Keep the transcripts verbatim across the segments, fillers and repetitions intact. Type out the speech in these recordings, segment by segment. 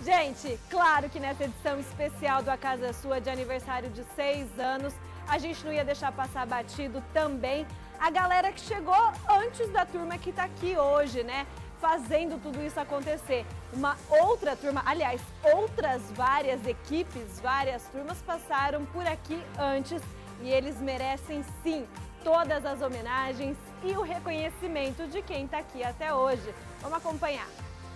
Gente, claro que nessa edição especial do A Casa é Sua de aniversário de seis anos, a gente não ia deixar passar batido também a galera que chegou antes da turma que tá aqui hoje, né? Fazendo tudo isso acontecer. Uma outra turma, aliás, outras várias equipes, várias turmas passaram por aqui antes e eles merecem sim todas as homenagens e o reconhecimento de quem tá aqui até hoje. Vamos acompanhar.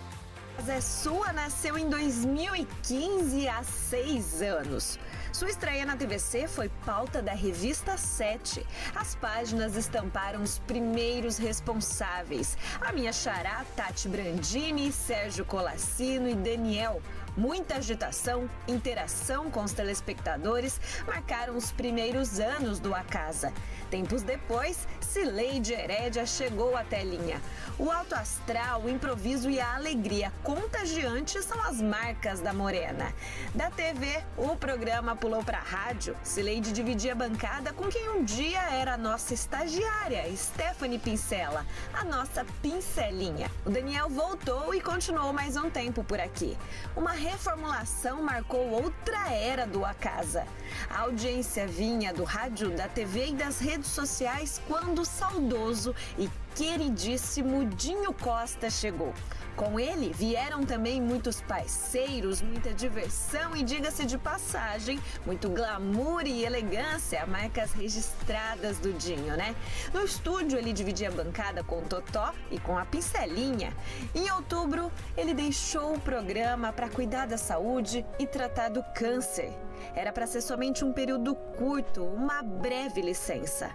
A Casa é Sua nasceu em dois mil e quinze, há seis anos. Sua estreia na T V C foi pauta da revista Sete. As páginas estamparam os primeiros responsáveis. A minha xará, Tati Brandini, Sérgio Colassino e Daniel. Muita agitação, interação com os telespectadores marcaram os primeiros anos do A Casa. Tempos depois, Cileide Herédia chegou à telinha. O alto astral, o improviso e a alegria contagiante são as marcas da Morena. Da T V, o programa pulou para a rádio. Cileide dividia a bancada com quem um dia era a nossa estagiária, Stephanie Pincela, a nossa pincelinha. O Daniel voltou e continuou mais um tempo por aqui. Uma reformulação marcou outra era do A Casa. A audiência vinha do rádio, da T V e das redes sociais quando o saudoso e queridíssimo Dinho Costa chegou. Com ele vieram também muitos parceiros, muita diversão e, diga-se de passagem, muito glamour e elegância, marcas registradas do Dinho, né? No estúdio ele dividia a bancada com o Totó e com a Pincelinha. Em outubro ele deixou o programa para cuidar da saúde e tratar do câncer. Era para ser somente um período curto, uma breve licença.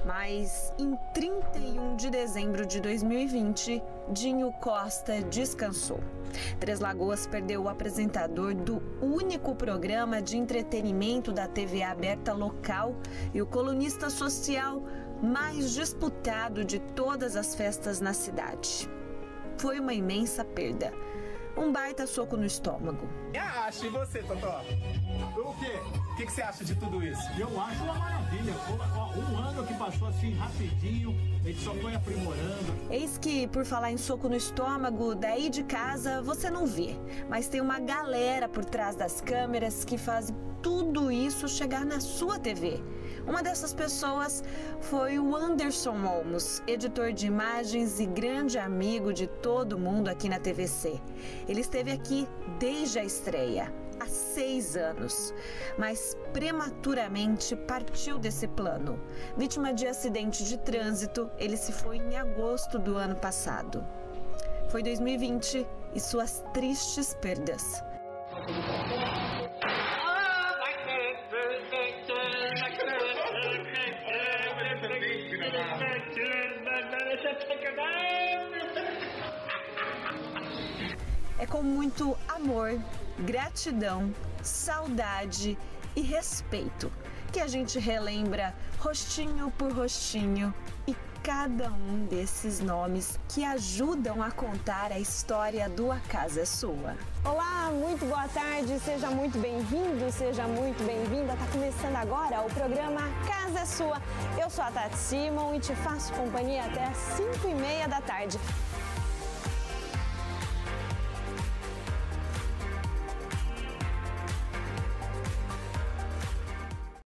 Mas em trinta e um de dezembro de dois mil e vinte, Dinho Costa descansou. Três Lagoas perdeu o apresentador do único programa de entretenimento da T V aberta local e o colunista social mais disputado de todas as festas na cidade. Foi uma imensa perda. Um baita soco no estômago. Acho, e você, Totó? O quê? O que, que você acha de tudo isso? Eu acho uma maravilha. Um ano que passou assim rapidinho, a gente só foi aprimorando. Eis que, por falar em soco no estômago, daí de casa você não vê. Mas tem uma galera por trás das câmeras que faz tudo isso chegar na sua T V. Uma dessas pessoas foi o Anderson Olmos, editor de imagens e grande amigo de todo mundo aqui na T V C. Ele esteve aqui desde a estreia, há seis anos, mas prematuramente partiu desse plano. Vítima de acidente de trânsito, ele se foi em agosto do ano passado. Foi dois mil e vinte e suas tristes perdas. É com muito amor, gratidão, saudade e respeito que a gente relembra rostinho por rostinho e cada um desses nomes que ajudam a contar a história do A Casa é Sua. Olá, muito boa tarde, seja muito bem-vindo, seja muito bem-vinda. Tá começando agora o programa A Casa é Sua. Eu sou a Tati Simon e te faço companhia até às cinco e meia da tarde.